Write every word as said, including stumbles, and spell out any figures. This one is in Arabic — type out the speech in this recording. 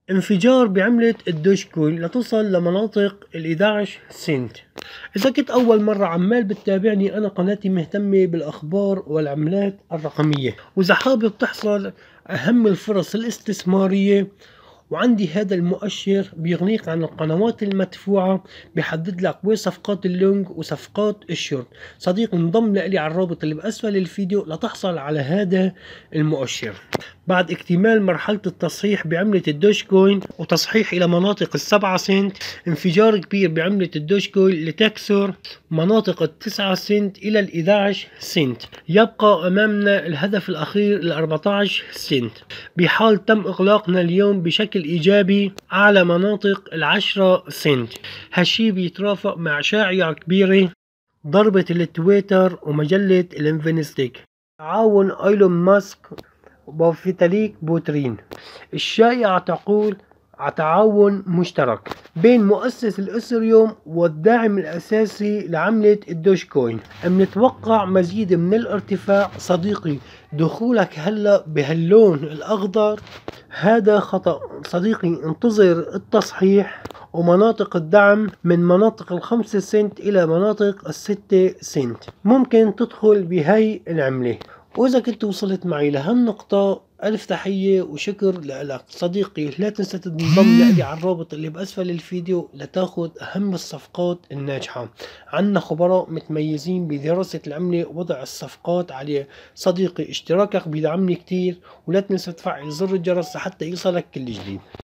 انفجار بعملة الدوج كوين لتصل لمناطق ال إحدى عشر سنت. إذا كنت أول مرة عمال بتتابعني، أنا قناتي مهتمة بالأخبار والعملات الرقمية، وإذا حابب تحصل أهم الفرص الاستثمارية، وعندي هذا المؤشر بيغنيك عن القنوات المدفوعة، بيحدد لك وين صفقات اللونج وصفقات الشورت. صديقي انضم لي على الرابط اللي بأسفل الفيديو لتحصل على هذا المؤشر. بعد اكتمال مرحلة التصحيح بعملة الدوج كوين وتصحيح إلى مناطق السبعة سنت، انفجار كبير بعملة الدوج كوين لتكسر مناطق التسعة سنت إلى الإحدى عشر سنت. يبقى أمامنا الهدف الأخير الأربعة عشر سنت، بحال تم إغلاقنا اليوم بشكل إيجابي على مناطق العشرة سنت. هالشي بيترافق مع شائعة كبيرة ضربة التويتر ومجلة الانفينستيك، تعاون ايلون ماسك وفيتاليك بوترين. الشائعة تقول على تعاون مشترك بين مؤسس الإثريوم والداعم الأساسي لعملة الدوج كوين. بنتوقع مزيد من الارتفاع. صديقي، دخولك هلا بهاللون الأخضر هذا خطأ. صديقي، انتظر التصحيح ومناطق الدعم من مناطق الخمسة سنت إلى مناطق الستة سنت. ممكن تدخل بهاي العملة. وإذا كنت وصلت معي لهالنقطة، ألف تحية وشكر لك. صديقي، لا تنسى تنضم لي على الرابط اللي بأسفل الفيديو لتاخد أهم الصفقات الناجحة. عنا خبراء متميزين بدراسة العملة ووضع الصفقات عليه. صديقي، اشتراكك بيدعمني كتير، ولا تنسى تفعل زر الجرس حتى يوصلك كل جديد.